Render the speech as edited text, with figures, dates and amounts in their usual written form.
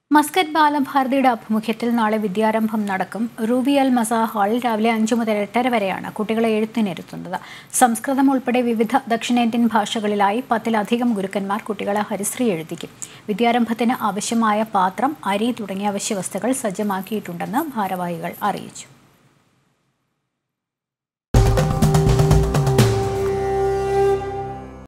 Muscat ബാലഭാരതിയുടെ ആഭിമുഖ്യത്തിൽ നാളെ വിദ്യാരംഭം നടക്കും. റൂബി അൽ മസാ ഹാളിൽ രാവിലെ 5 മുതൽ 8:30 വരെയാണ് കുട്ടികളെ എഴുത്തിനിരുത്തുന്നത്. സംസ്കൃതം ഉൾപ്പെടെ വിവിധ ദക്ഷിണേന്ത്യൻ ഭാഷകളിലായി 10-ലധികം ഗുരുക്കന്മാർ കുട്ടികളെ ഹരിശ്രീ എഴുതിക്കും. വിദ്യാരംഭത്തിന് ആവശ്യമായ പാത്രം, അരി തുടങ്ങിയ അവശ്യ വസ്തുക്കൾ സജ്ജമാക്കിയിട്ടുണ്ടെന്ന് ഭാരവാഹികൾ അറിയിച്ചു.